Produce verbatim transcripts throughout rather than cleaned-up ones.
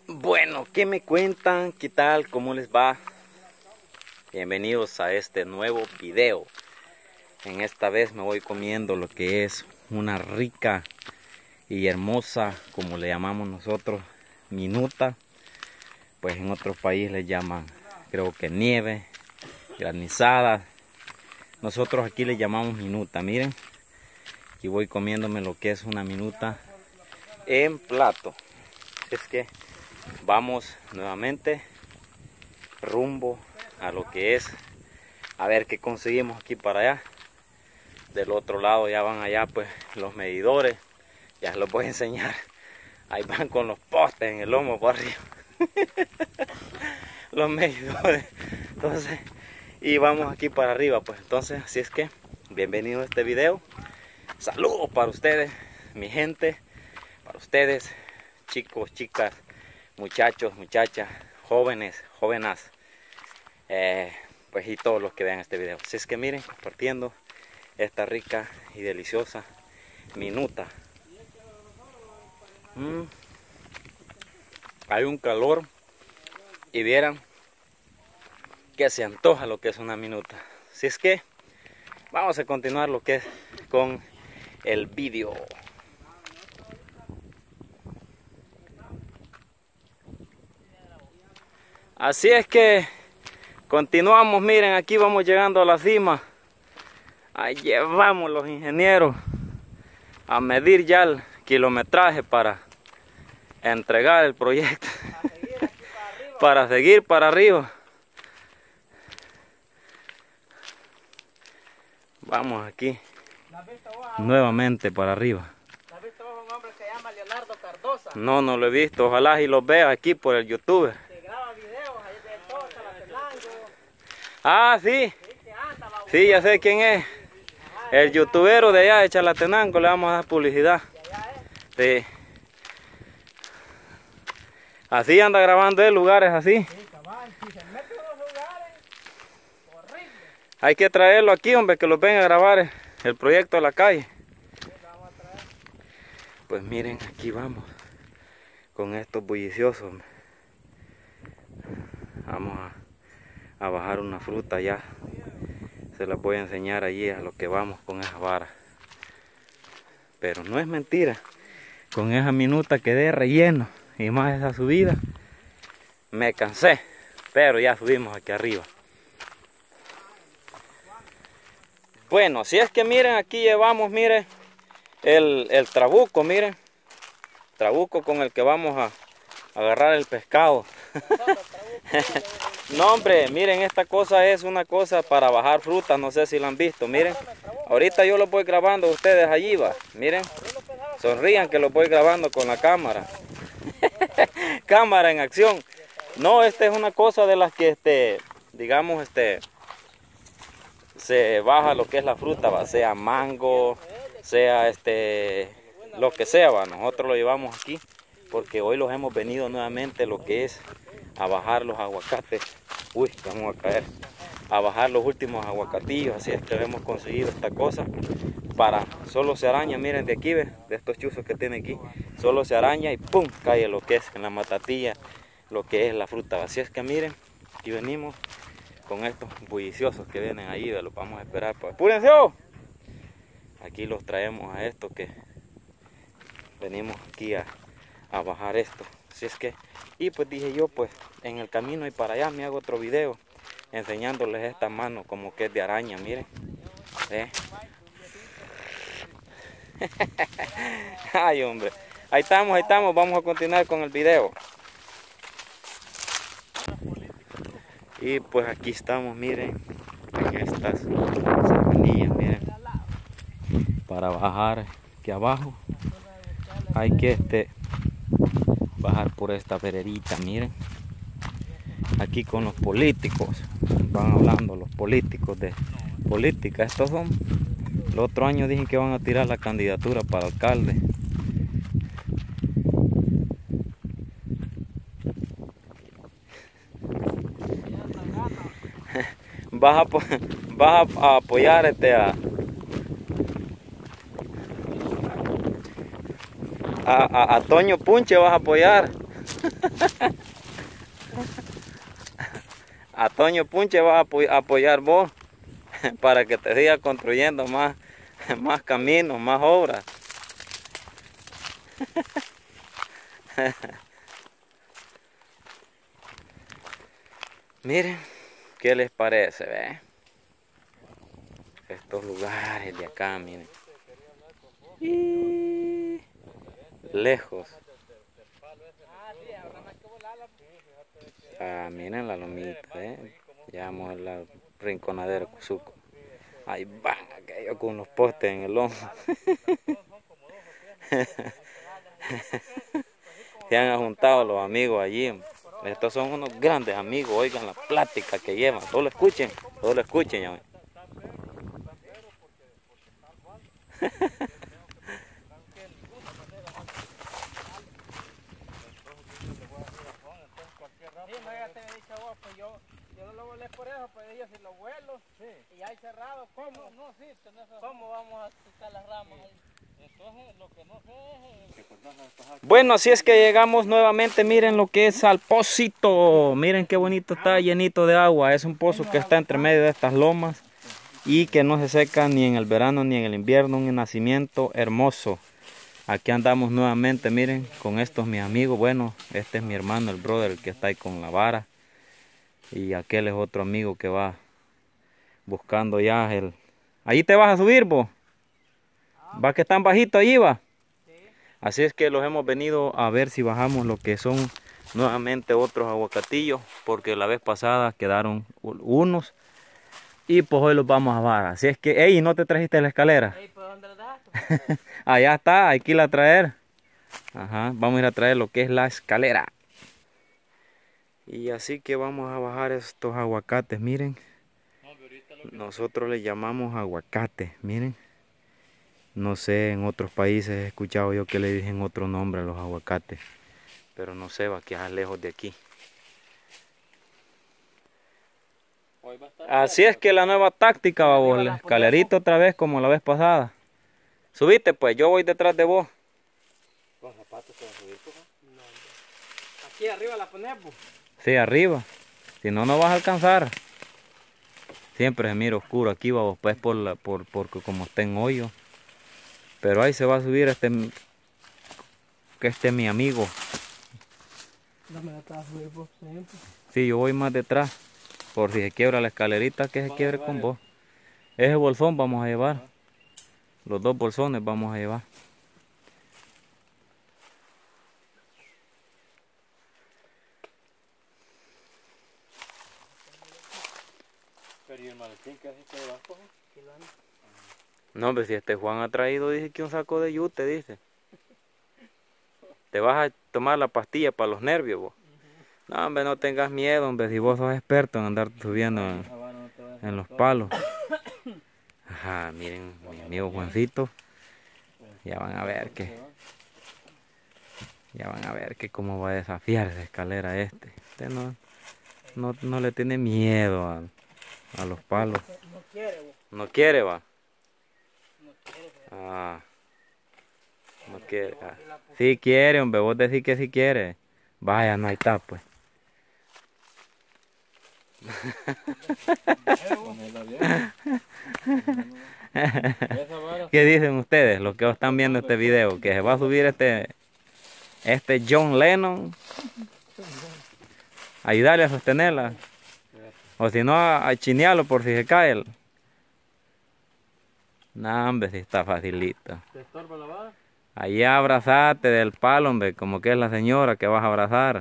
Bueno, ¿qué me cuentan? ¿Qué tal? ¿Cómo les va? Bienvenidos a este nuevo video. En esta vez me voy comiendo lo que es una rica y hermosa, como le llamamos nosotros, minuta. Pues en otros países le llaman, creo que nieve, granizada. Nosotros aquí le llamamos minuta, miren. Y voy comiéndome lo que es una minuta en plato. Es que vamos nuevamente rumbo a lo que es, a ver qué conseguimos aquí para allá. Del otro lado ya van allá pues los medidores, ya se los voy a enseñar. Ahí van con los postes en el lomo por arriba. Los medidores. Entonces, y vamos aquí para arriba pues. Entonces, así es que bienvenidos a este video. Saludos para ustedes, mi gente, para ustedes, chicos, chicas, muchachos, muchachas, jóvenes, jóvenes, eh, pues y todos los que vean este video. Así es que miren, compartiendo esta rica y deliciosa minuta. Mm. Hay un calor y vieran que se antoja lo que es una minuta. Así es que vamos a continuar lo que es con el vídeo. Así es que continuamos, miren, aquí vamos llegando a la cima. Ahí llevamos los ingenieros a medir ya el kilometraje para entregar el proyecto. Para seguir para arriba. Vamos aquí nuevamente para arriba. ¿Has visto un hombre que se llama Leonardo Cardosa? No, no lo he visto. Ojalá y lo vea aquí por el YouTube. Que graba videos ahí de todo Chalatenango. Ah, sí. Sí, ya sé quién es. El youtubero de allá de Chalatenango, le vamos a dar publicidad. Sí. Así anda grabando él, lugares así. Sí, cabal, si se mete en los lugares, horrible. Hay que traerlo aquí, hombre, que lo venga a grabar el proyecto de la calle. Sí, lo vamos a traer. Pues miren, aquí vamos con estos bulliciosos. Vamos a, a bajar una fruta ya. Se las voy a enseñar allí a lo que vamos con esa vara. Pero no es mentira. Con esa minuta quedé relleno. Y más esa subida. Me cansé. Pero ya subimos aquí arriba. Bueno, si es que miren, aquí llevamos, miren, el, el trabuco, miren. Trabuco con el que vamos a, a agarrar el pescado. No, hombre, miren, esta cosa es una cosa para bajar frutas, no sé si la han visto, miren. Ahorita yo lo voy grabando a ustedes allí, va, miren. Sonrían que lo voy grabando con la cámara. Cámara en acción. No, esta es una cosa de las que, este, digamos, este, se baja lo que es la fruta, va, sea mango, sea, este, lo que sea, va. Nosotros lo llevamos aquí porque hoy los hemos venido nuevamente lo que es a bajar los aguacates. Uy, vamos a caer. A bajar los últimos aguacatillos. Así es que hemos conseguido esta cosa. Para, solo se araña, miren de aquí, ¿ve? De estos chuzos que tiene aquí. Solo se araña y pum, cae lo que es en la matatilla, lo que es la fruta. Así es que miren, aquí venimos con estos bulliciosos que vienen ahí. Los vamos a esperar. Pues, ¡apúrense! Aquí los traemos a esto que venimos aquí a, a bajar esto. Así es que, y pues dije yo, pues en el camino y para allá me hago otro video enseñándoles esta mano como que es de araña, miren. ¿Eh? Ay, hombre. Ahí estamos, ahí estamos. Vamos a continuar con el video. Y pues aquí estamos, miren, en estas sabanillas, miren. Para bajar aquí abajo hay que este bajar por esta vererita, miren. Aquí con los políticos, van hablando los políticos de política. Estos son, el otro año dicen que van a tirar la candidatura para alcalde. Vas a, vas a apoyar este a, a, a, a Toño Punche, vas a apoyar. A Toño Punche vas a apoy apoyar vos para que te siga construyendo más, más caminos, más obras. Miren, ¿qué les parece, ve? Estos lugares de acá, miren. Y... lejos. Ah, miren la lomita, ¿eh? Ya vamos a la rinconadera Cuzuco. Ahí van aquellos con los postes en el lomo. Se han juntado los amigos allí. Estos son unos grandes amigos, oigan la plática que llevan. Todos lo escuchen, todos lo escuchen. Ya. Yo, yo no lo volé por eso, pues ellos si lo vuelo, sí. Y hay cerrado, ¿cómo? No, no sí, tenés razón. ¿Cómo vamos a quitar las ramas ahí? Entonces, lo que no sé es... Bueno, así es que llegamos nuevamente, miren lo que es al pocito. Miren qué bonito está, llenito de agua. Es un pozo que está entre medio de estas lomas y que no se seca ni en el verano ni en el invierno. Un nacimiento hermoso. Aquí andamos nuevamente, miren, con estos mis amigos. Bueno, este es mi hermano, el brother, el que está ahí con la vara. Y aquel es otro amigo que va buscando ya el... ¿Allí te vas a subir, vos? ¿Va que tan bajito allí, va? Sí. Así es que los hemos venido a ver si bajamos lo que son nuevamente otros aguacatillos, porque la vez pasada quedaron unos y pues hoy los vamos a bajar. Así es que, ey, ¿no te trajiste la escalera? Ey, ¿por dónde la dejaste? Allá está, hay que ir a traer. Ajá, vamos a ir a traer lo que es la escalera. Y así que vamos a bajar estos aguacates, miren. Nosotros le llamamos aguacate, miren. No sé, en otros países he escuchado yo que le dicen otro nombre a los aguacates. Pero no sé, va a quedar lejos de aquí. Así es que la nueva táctica, babos, la escalerita otra vez como la vez pasada. Subiste pues, yo voy detrás de vos. ¿Con zapatos te vas a subir, pues? No. Aquí arriba la ponemos. Sí, arriba. Si no, no vas a alcanzar. Siempre se mira oscuro aquí, babos, pues por la, por, porque como está en hoyo. Pero ahí se va a subir este, que este es mi amigo. No me la vas a subir vos siempre. Sí, yo voy más detrás. Por si se quiebra la escalerita, que se quiebre con vos. Ese bolsón vamos a llevar. Los dos bolsones vamos a llevar. Pero ¿y el maletín que haces debajo? No, hombre, si este Juan ha traído, dice que un saco de yute, dice. Te vas a tomar la pastilla para los nervios, vos. Uh-huh. No, hombre, no tengas miedo, hombre, si vos sos experto en andar subiendo en, en los palos. Ajá, miren, mi amigo Juancito. Ya van a ver que... Ya van a ver que cómo va a desafiar esa escalera este. Usted no, no, no le tiene miedo a, a los palos. No quiere, vos. No quiere, va. No quiere. Ah. No quiere. Ah. Sí quiere, hombre, vos decís que sí quiere. Vaya, no hay está, pues. ¿Qué dicen ustedes, los que están viendo este video? Que se va a subir este, este John Lennon. Ayudarle a sostenerla. O si no, a, a chinearlo por si se cae. El... No, hombre, si está facilito. ¿Te estorba la vara? Allí abrazate del palo, hombre, como que es la señora que vas a abrazar.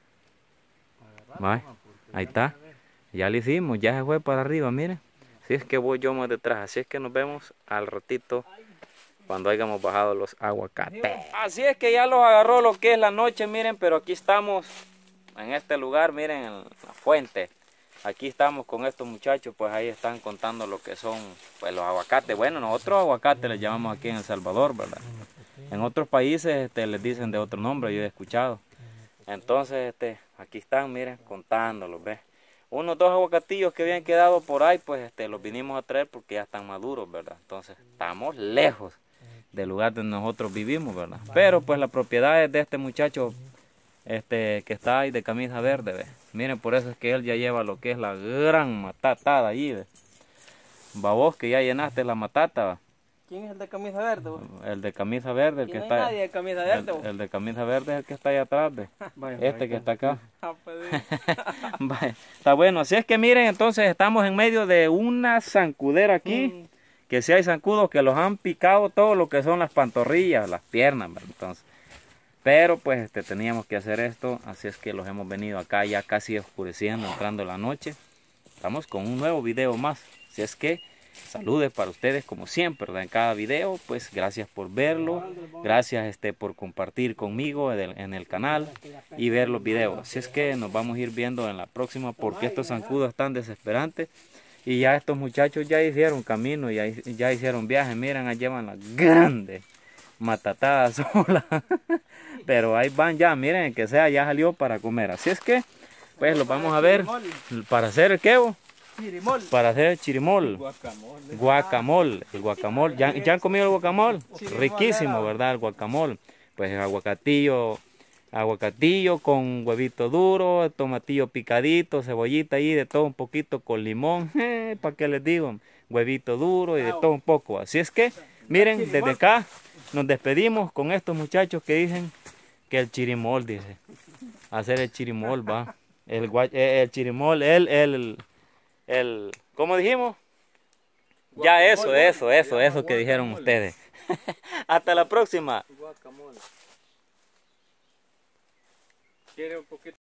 Vaya, ahí está. Ya lo hicimos, ya se fue para arriba, miren. Así es que voy yo más detrás, así es que nos vemos al ratito cuando hayamos bajado los aguacates. Así es que ya los agarró lo que es la noche, miren, pero aquí estamos en este lugar, miren, en la fuente. Aquí estamos con estos muchachos, pues ahí están contando lo que son pues los aguacates. Bueno, nosotros aguacates les llamamos aquí en El Salvador, ¿verdad? En otros países este, les dicen de otro nombre, yo he escuchado. Entonces, este, aquí están, miren, contándolos, ¿ves? Unos dos aguacatillos que habían quedado por ahí, pues este, los vinimos a traer porque ya están maduros, ¿verdad? Entonces, estamos lejos del lugar donde nosotros vivimos, ¿verdad? Pero pues la propiedad es de este muchacho este, que está ahí de camisa verde, ¿ve? Miren, por eso es que él ya lleva lo que es la gran matatada ahí, ¿ve? Va vos que ya llenaste la matata, ¿va? ¿Quién es el de camisa verde? Vos? El de camisa verde, el que no está... hay nadie de camisa verde, el, el de camisa verde es el que está ahí atrás, ¿ve? Este que está acá. Vaya, está bueno, así es que miren, entonces estamos en medio de una zancudera aquí, mm. que si hay zancudos que los han picado todo lo que son las pantorrillas, las piernas, ¿verdad? Entonces, pero pues este, teníamos que hacer esto, así es que los hemos venido acá ya casi oscureciendo, entrando la noche. Estamos con un nuevo video más, así es que saludes para ustedes como siempre, ¿verdad? En cada video, pues gracias por verlo, gracias este, por compartir conmigo en el, en el canal y ver los videos. Así es que nos vamos a ir viendo en la próxima porque estos zancudos están desesperantes y ya estos muchachos ya hicieron camino, ya, ya hicieron viaje, miren, ahí llevan la grande matatada sola, pero ahí van ya, miren, el que sea ya salió para comer. Así es que, pues los vamos a ver para hacer el quebo. Chirimol. Para hacer el chirimol. Guacamole. Guacamole. El guacamole. ¿Ya, ¿Ya han comido el guacamole? Chirimol, riquísimo, ¿verdad? El guacamole. Pues aguacatillo, aguacatillo con huevito duro, tomatillo picadito, cebollita ahí, de todo un poquito con limón. Eh, ¿Para qué les digo? Huevito duro y de todo un poco. Así es que, miren, desde acá nos despedimos con estos muchachos que dicen que el chirimol, dice. Hacer el chirimol, va. El, el chirimol, el... el El, ¿cómo dijimos? Ya eso, eso, eso, eso que dijeron ustedes. Hasta la próxima. Guacamole. ¿Quiere un poquito?